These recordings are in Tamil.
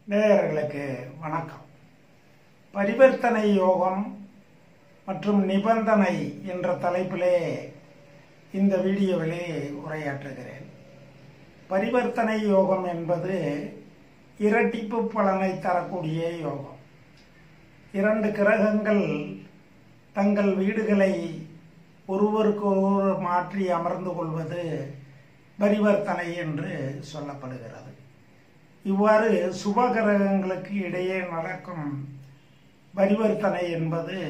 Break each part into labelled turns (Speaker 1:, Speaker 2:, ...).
Speaker 1: நேயர்களுக்கு வணக்கம். பரிவர்த்தனை யோகம் மற்றும் நிபந்தனை என்ற தலைப்பிலே இந்த வீடியோவிலே உரையாற்றுகிறேன். பரிவர்த்தனை யோகம் என்பது இரட்டிப்பு பலனை தரக்கூடிய யோகம். இரண்டு கிரகங்கள் தங்கள் வீடுகளை ஒருவருக்கொருவர் மாற்றி அமர்ந்து கொள்வது பரிவர்த்தனை என்று சொல்லப்படுகிறது. இவ்வாறு சுப கிரகங்களுக்கு இடையே நடக்கும் பரிவர்த்தனை என்பது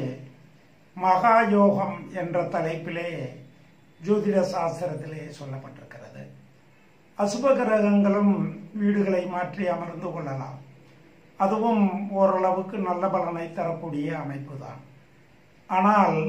Speaker 1: மகா யோகம் என்ற தலைப்பிலே ஜோதிட சாஸ்திரத்திலே சொல்லப்பட்டிருக்கிறது. அசுப கிரகங்களும் வீடுகளை மாற்றி அமர்ந்து கொள்ளலாம். அதுவும் ஓரளவுக்கு நல்ல பலனை தரக்கூடிய அமைப்பு தான். ஆனால்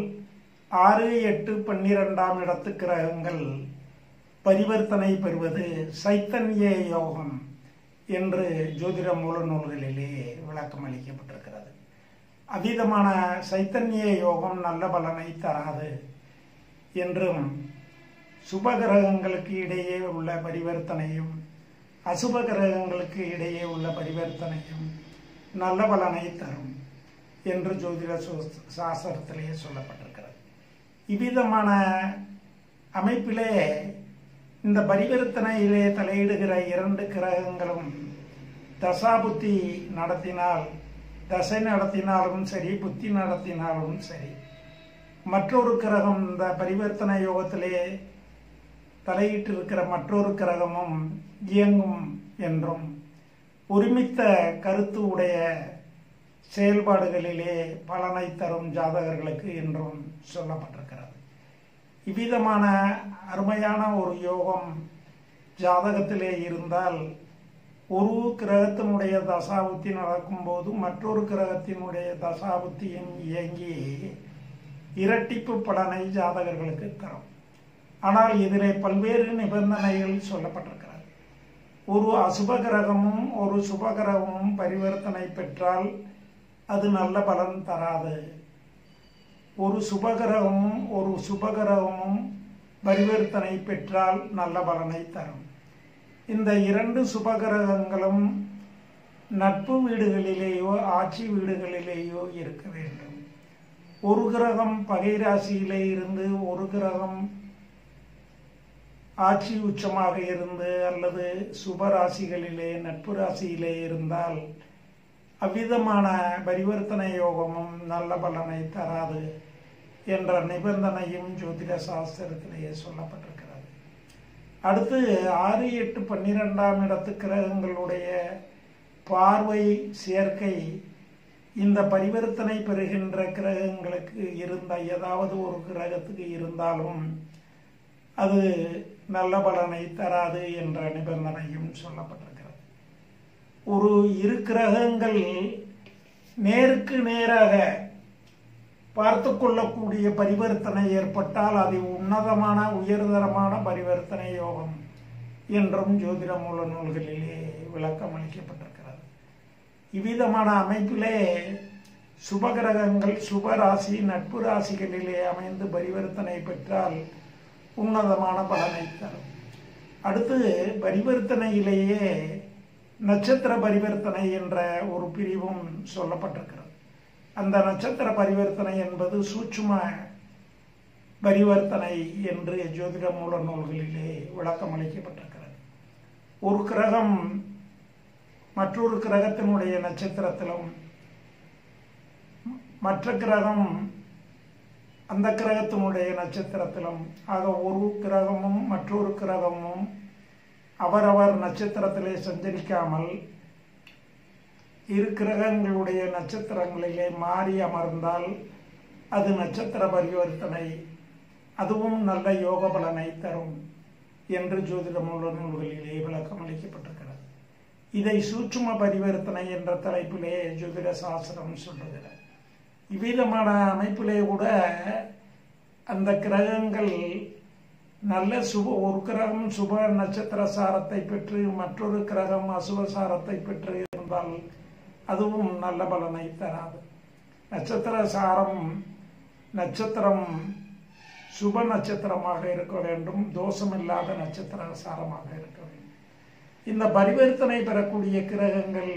Speaker 1: 6, 8, 12ஆம் இடத்து கிரகங்கள் பரிவர்த்தனை பெறுவது சைத்தன்ய யோகம் என்று ஜோதிட மூல நூல்களிலே விளக்கம் அளிக்கப்பட்டிருக்கிறது. அதீதமான சைத்தன்ய யோகம் நல்ல பலனை தராது என்றும், சுப கிரகங்களுக்கு இடையே உள்ள பரிவர்த்தனையும் அசுப கிரகங்களுக்கு இடையே உள்ள பரிவர்த்தனையும் நல்ல பலனை தரும் என்று ஜோதிட சாஸ்திரத்திலே சொல்லப்பட்டிருக்கிறது. இவ்விதமான அமைப்பிலே இந்த பரிவர்த்தனையிலே தலையிடுகிற இரண்டு கிரகங்களும் தசாபுத்தி நடத்தினால், தசை நடத்தினாலும் சரி, புத்தி நடத்தினாலும் சரி, மற்றொரு கிரகம் இந்த பரிவர்த்தனை யோகத்திலே தலையிட்டிருக்கிற மற்றொரு கிரகமும் இயங்கும் என்றும், ஒருமித்த கருத்து உடைய செயல்பாடுகளிலே பலனை தரும் ஜாதகர்களுக்கு என்றும் சொல்லப்பட்டிருக்கிறது. இவ்விதமான அருமையான ஒரு யோகம் ஜாதகத்திலே இருந்தால், ஒரு கிரகத்தினுடைய தசாபுத்தி நடக்கும்போது மற்றொரு கிரகத்தினுடைய தசாபுத்தியும் இயங்கி இரட்டிப்பு பலனை ஜாதகர்களுக்கு தரும். ஆனால் இதிலே பல்வேறு நிபந்தனைகள் சொல்லப்பட்டிருக்கிறது. ஒரு அசுப கிரகமும் ஒரு சுப கிரகமும் பரிவர்த்தனை பெற்றால் அது நல்ல பலன் தராது. ஒரு சுபகிரகமும் ஒரு சுபகிரகமும் பரிவர்த்தனை பெற்றால் நல்ல பலனை தரும். இந்த இரண்டு சுபகிரகங்களும் நட்பு வீடுகளிலேயோ ஆட்சி வீடுகளிலேயோ இருக்க வேண்டும். ஒரு கிரகம் பகை ராசியிலே இருந்து ஒரு கிரகம் ஆட்சி உச்சமாக இருந்து அல்லது சுபராசிகளிலே நட்பு ராசியிலே இருந்தால் அவ்விதமான பரிவர்த்தனை யோகமும் நல்ல பலனை தராது என்ற நிபந்தனையும் ஜோதிட சாஸ்திரத்திலேயே சொல்லப்பட்டிருக்கிறது. அடுத்து 6, 8, 12ஆம் இடத்து கிரகங்களுடைய பார்வை சேர்க்கை இந்த பரிவர்த்தனை பெறுகின்ற கிரகங்களுக்கு இருந்த ஏதாவது ஒரு கிரகத்துக்கு இருந்தாலும் அது நல்ல பலனை தராது என்ற நிபந்தனையும் சொல்லப்பட்டிருக்கிறது. ஒரு இரு கிரகங்கள் நேருக்கு நேராக பார்த்து கொள்ளக்கூடிய பரிவர்த்தனை ஏற்பட்டால் அது உன்னதமான உயர்தரமான பரிவர்த்தனை யோகம் என்றும் ஜோதிட மூல நூல்களிலே விளக்கம் அளிக்கப்பட்டிருக்கிறது. இவ்விதமான அமைப்பிலே சுபகிரகங்கள் சுபராசி நட்பு ராசிகளிலே அமைந்து பரிவர்த்தனை பெற்றால் உன்னதமான பலனை தரும். அடுத்து பரிவர்த்தனையிலேயே நட்சத்திர பரிவர்த்தனை என்ற ஒரு பிரிவும் சொல்லப்பட்டிருக்கிறது. அந்த நட்சத்திர பரிவர்த்தனை என்பது சூட்சும பரிவர்த்தனை என்று ஜோதிட மூல நூல்களிலே விளக்கம் அளிக்கப்பட்டிருக்கிறது. ஒரு கிரகம் மற்றொரு கிரகத்தினுடைய நட்சத்திரத்திலும் மற்ற கிரகம் அந்த கிரகத்தினுடைய நட்சத்திரத்திலும், ஆக ஒரு கிரகமும் மற்றொரு கிரகமும் அவரவர் நட்சத்திரத்திலே சஞ்சரிக்காமல் இரு கிரகங்களுடைய நட்சத்திரங்களிலே மாறி அமர்ந்தால் அது நட்சத்திர பரிவர்த்தனை, அதுவும் நல்ல யோக பலனை தரும் என்று ஜோதிட மூல நூல்களிலே விளக்கம் அளிக்கப்பட்டிருக்கிறது. இதை சூட்சும பரிவர்த்தனை என்ற தலைப்பிலே ஜோதிட சாஸ்திரம் சொல்லுகிறது. இவ்விதமான அமைப்பிலே கூட அந்த கிரகங்கள் நல்ல ஒரு கிரகம் சுப நட்சத்திர சாரத்தை பெற்று மற்றொரு கிரகம் அசுப சாரத்தை பெற்று இருந்தால் அதுவும் நல்ல பலனை தராது. நட்சத்திர சாரம் நட்சத்திரம் சுப நட்சத்திரமாக இருக்க வேண்டும், தோஷமில்லாத நட்சத்திர சாரமாக இருக்க வேண்டும். இந்த பரிவர்த்தனை பெறக்கூடிய கிரகங்கள்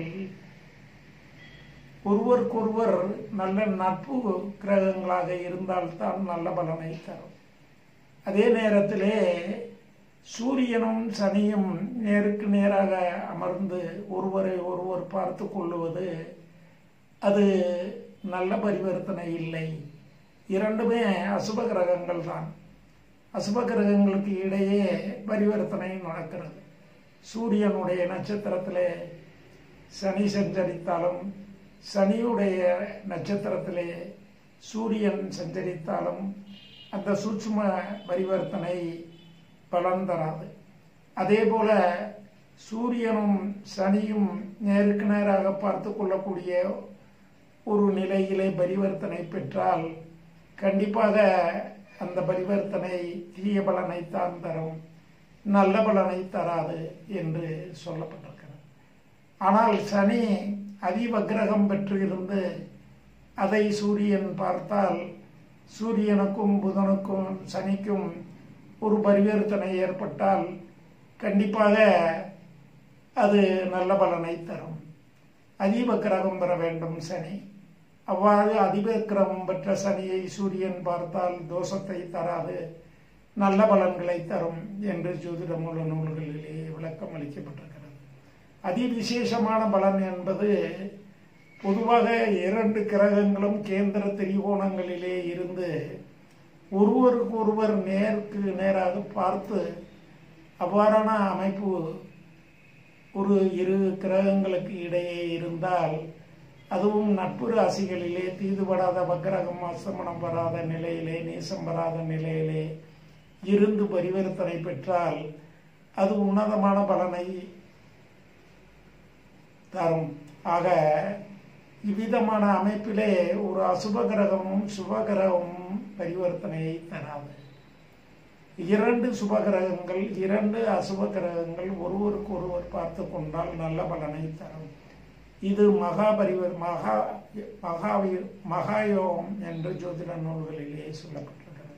Speaker 1: ஒருவருக்கொருவர் நல்ல நட்பு கிரகங்களாக இருந்தால்தான் நல்ல பலனை தரும். அதே நேரத்திலே சூரியனும் சனியும் நேருக்கு நேராக அமர்ந்து ஒருவரை ஒருவர் பார்த்து கொள்ளுவது அது நல்ல பரிவர்த்தனை இல்லை. இரண்டுமே அசுப கிரகங்கள் தான். அசுப கிரகங்களுக்கு இடையே பரிவர்த்தனை நடக்கிறது. சூரியனுடைய நட்சத்திரத்திலே சனி சஞ்சரித்தாலும் சனியுடைய நட்சத்திரத்திலே சூரியன் சஞ்சரித்தாலும் அந்த சூட்சும பரிவர்த்தனை பலன் தராது. அதே போல சூரியனும் சனியும் நேருக்கு நேராக பார்த்து கொள்ளக்கூடிய ஒரு நிலையிலே பரிவர்த்தனை பெற்றால் கண்டிப்பாக அந்த பரிவர்த்தனை தீய பலனைத்தான் தரும், நல்ல பலனை தராது என்று சொல்லப்பட்டிருக்கிறது. ஆனால் சனி அதிவக்கிரகம் பெற்று இருந்து அதை சூரியன் பார்த்தால் சூரியனுக்கும் புதனுக்கும் சனிக்கும் ஒரு பரிவர்த்தனை ஏற்பட்டால் கண்டிப்பாக அது நல்ல பலனை தரும். அதிவக்கிரகம் பெற வேண்டும் சனி. அவ்வாறு அதிவக்கிரகம் பெற்ற சனியை சூரியன் பார்த்தால் தோஷத்தை தராது, நல்ல பலன்களை தரும் என்று ஜோதிட மூல நூல்களிலே விளக்கம் அளிக்கப்பட்டிருக்கிறது. அதிவிசேஷமான பலன் என்பது பொதுவாக 2 கிரகங்களும் கேந்திர திரிகோணங்களிலே இருந்து ஒருவருக்கு ஒருவர் நேருக்கு நேராக பார்த்து அவ்வாறான அமைப்பு ஒரு 2 கிரகங்களுக்கு இடையே இருந்தால், அதுவும் நட்பு ராசிகளிலே தீதுபடாத வக்கிரகம் அஸ்தமனம் வராத நிலையிலே நீசம் வராத நிலையிலே இருந்து பரிவர்த்தனை பெற்றால் அது உன்னதமான பலனை தரும். ஆக இவ்விதமான அமைப்பிலே ஒரு அசுப கிரகமும் சுபகிரகமும் பரிவர்த்தனையை தராது. 2 சுபகிரகங்கள் 2 அசுப கிரகங்கள் ஒருவருக்கு ஒருவர் பார்த்து கொண்டால் நல்ல பலனை தரும். இது மகாயோகம் என்று ஜோதிட நூல்களிலே சொல்லப்பட்டிருக்கிறது.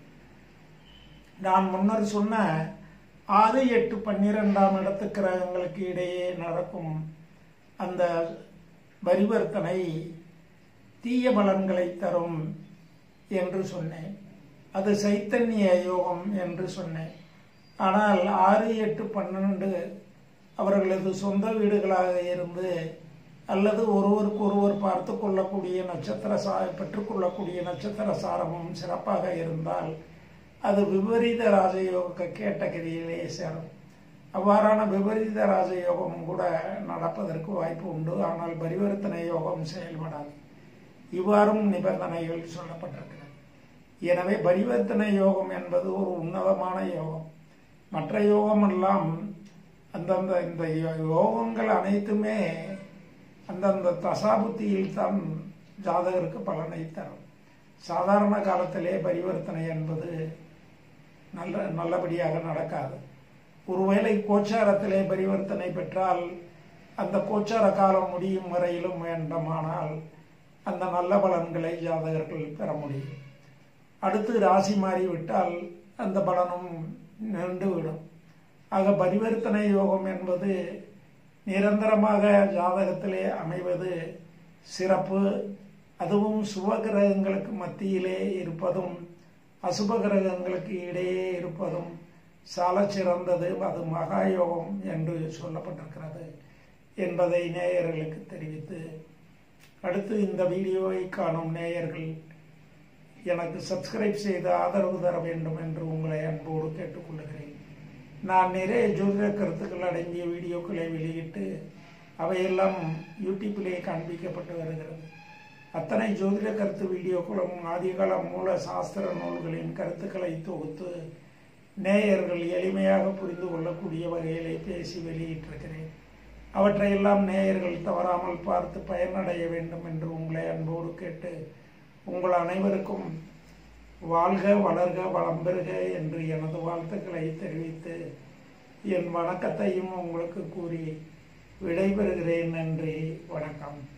Speaker 1: நான் முன்னர் சொன்ன 6, 8, 12ஆம் இடத்து கிரகங்களுக்கு இடையே நடக்கும் அந்த பரிவர்த்தனை தீய பலன்களை தரும் என்று சொன்னேன். அது சைத்தன்ய யோகம் என்று சொன்னேன். ஆனால் 6, 8, 12 அவர்களது சொந்த வீடுகளாக இருந்து அல்லது ஒருவருக்கு ஒருவர் பார்த்து கொள்ளக்கூடிய பெற்றுக்கொள்ளக்கூடிய நட்சத்திர சாரமும் சிறப்பாக இருந்தால் அது விபரீத ராஜயோக கேட்டகரியிலே சேரும். அவ்வாறான விபரீத ராஜயோகம் கூட நடப்பதற்கு வாய்ப்பு உண்டு. ஆனால் பரிவர்த்தனை யோகம் செயல்படாது. இவ்வாறும் நிபந்தனைகள் சொல்லப்பட்டிருக்கிறது. எனவே பரிவர்த்தனை யோகம் என்பது ஒரு உன்னதமான யோகம். மற்ற யோகம் எல்லாம் இந்த யோகங்கள் அனைத்துமே அந்தந்த தசாபுத்தியில் தான் ஜாதகருக்கு பலனை தரும். சாதாரண காலத்திலே பரிவர்த்தனை என்பது நல்லபடியாக நடக்காது. ஒருவேளை கோச்சாரத்திலே பரிவர்த்தனை பெற்றால் அந்த கோச்சார காலம் முடியும் வரையிலும் வேண்டுமானால் அந்த நல்ல பலன்களை ஜாதகர்கள் பெற முடியும். அடுத்து ராசி மாறிவிட்டால் அந்த பலனும் நின்றுவிடும். ஆக பரிவர்த்தனை யோகம் என்பது நிரந்தரமாக ஜாதகத்திலே அமைவது சிறப்பு. அதுவும் சுபகிரகங்களுக்கு மத்தியிலே இருப்பதும் அசுப கிரகங்களுக்கு இடையே இருப்பதும் சால சிறந்தது. அது மகாயோகம் என்று சொல்லப்பட்டிருக்கிறது என்பதை நேயர்களுக்கு தெரிவித்து, அடுத்து இந்த வீடியோவை காணும் நேயர்கள் எனக்கு சப்ஸ்கிரைப் செய்து ஆதரவு தர வேண்டும் என்று உங்களை அன்போடு கேட்டுக்கொள்கிறேன். நான் நிறைய ஜோதிட கருத்துக்கள் அடங்கிய வீடியோக்களை வெளியிட்டு அவையெல்லாம் யூடியூப்பிலே காண்பிக்கப்பட்டு வருகிறது. அத்தனை ஜோதிட கருத்து வீடியோக்களும் ஆதிகால மூல சாஸ்திர நூல்களின் கருத்துக்களை தொகுத்து நேயர்கள் எளிமையாக புரிந்து கொள்ளக்கூடிய வகையிலே பேசி வெளியிட்டிருக்கிறேன். அவற்றையெல்லாம் நேயர்கள் தவறாமல் பார்த்து பயனடைய வேண்டும் என்று உங்களை அன்போடு கேட்டு, உங்கள் அனைவருக்கும் வாழ்க வளர்க வளம் பெறுக என்று எனது வாழ்த்துக்களை தெரிவித்து என் வணக்கத்தையும் உங்களுக்கு கூறி விடைபெறுகிறேன். நன்றி, வணக்கம்.